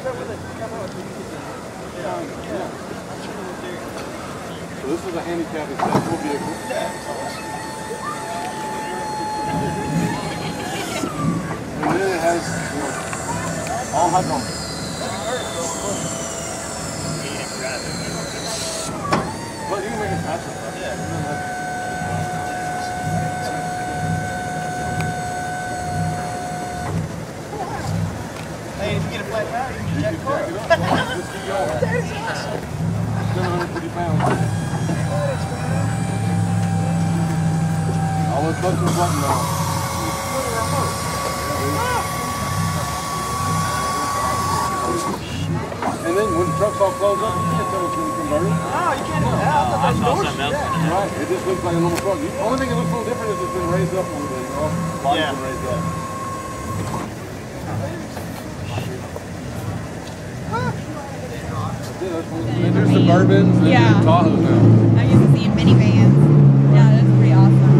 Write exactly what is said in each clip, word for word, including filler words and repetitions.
So this is a handicap accessible vehicle. And then it has, you know, all hydraulics. But you can make it faster. Yeah. Hey, if you get a flat tire, you can jack the car. Just keep going. seven hundred fifty pounds. All those buttons are button now. And then when the truck's all closed up, you can't tell it's really converted. No, you can't do that. I thought that was Right, it just looks like a normal truck. The only thing that looks a little different is it's been raised up a little bit. You know? Body's Yeah. been raised up. There's Suburbans and Yeah. Tahoes now. I'm used to seeing minivans. Yeah, that's pretty awesome.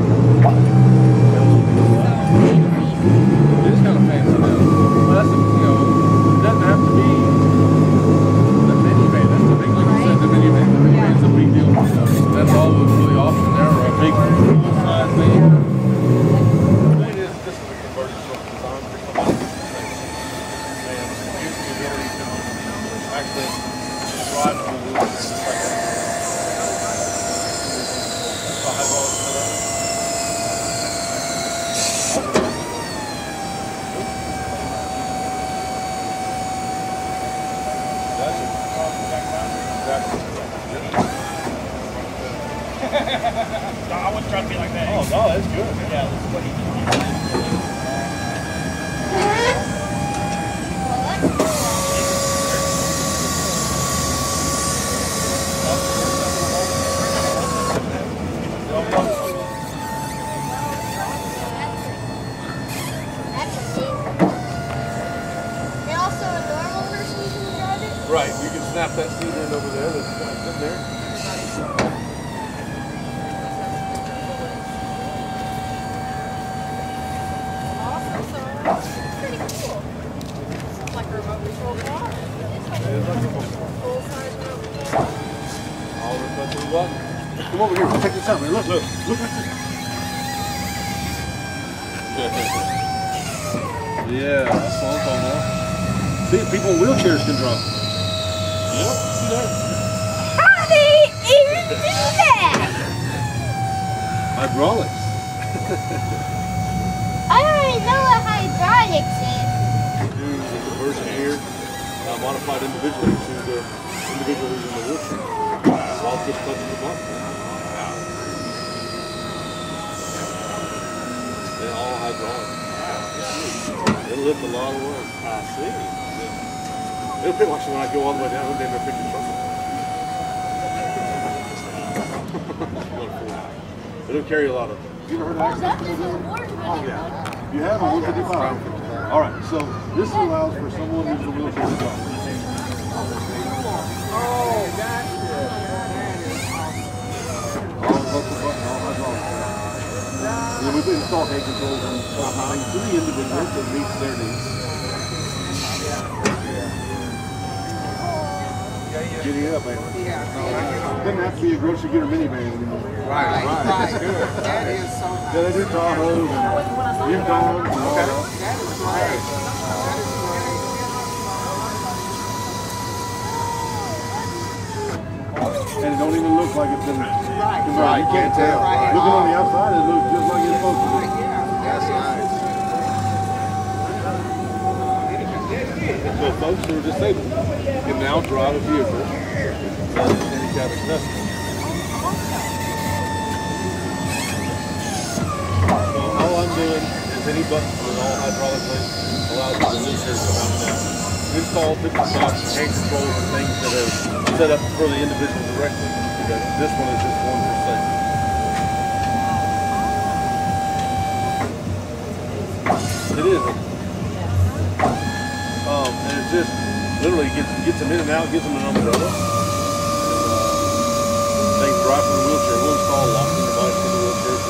It is kind of fancy now. Well, that's, a, you know, it doesn't have to be the minivan. That's the big, like you said, the minivan. The minivan's a big deal. So that's all that's really awesome there, or a big full-size van. It is, this is a converted truck design for somebody who's the same. And gives you the ability to actually drive on the wheels just like that. That's how I've always set up. No, I wasn't trying to be like that. Oh, no, that's good. Yeah, that's what he did. And also a normal person can drive it? Right, you can snap that seat in over there that's in there. Awesome, so it's pretty cool. Sounds like a remote control car. It is like a Full size remote control. all the touch of the button. Come over here, check this out, man. Look, look, look at this. Yeah, that's what I'm talking about. See, people in wheelchairs can drive. Yep, see that? How do you even do that? Hydraulics. I already know what hydraulics is. Do the conversion here, uh, modified individually to the individual who's in the wheelchair. It's all just touching the button. They're all hydraulic. It'll lift a lot of weight. I see. It'll pretty much when I go all the way down, it'll never pick your truck up. It'll carry a lot of. You ever heard of Access two mobility? Oh yeah. You have a one fifty-five. All right. So this allows for someone who's a wheelchair to drive. Oh, gotcha. All buttons, button, all hydraulics. And then we put install head controls and stuff to the individual that meets their needs. Getting it up, man. Doesn't have to be a grocery getter minivan anymore. Right, right. Good. That is so nice. Yeah, they do Tahoes and Yukons and all that. That is great. That is great. And it don't even look like it's been Right. converted. Right. You can't tell. Right. Looking on the outside, it looks just like it's supposed to be. Yeah, that's nice. So folks who are disabled can now drive a vehicle that is handicap accessible. So all I'm doing is any button with all hydraulically allows the wheelchair to come out and down. Install different box hand controls and things that are set up for the individual directly. Because this one is just one per se. It is. Um, and it's just literally gets gets them in and out, gets them an umbrella. And, uh, they drive from the wheelchair. We'll install a locking device for the wheelchair.